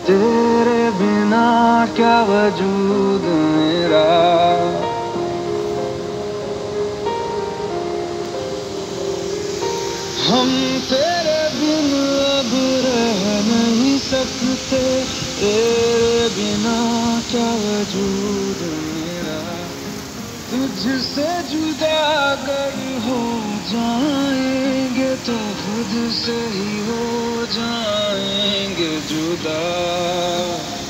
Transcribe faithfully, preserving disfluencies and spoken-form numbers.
तेरे बिना क्या वजूद मेरा। हम तेरे बिन अब रह नहीं सकते, तेरे बिना क्या वजूद मेरा। तुझसे जुदा अगर हो जाएंगे तो खुद से ही हो जाएंगे जुदा।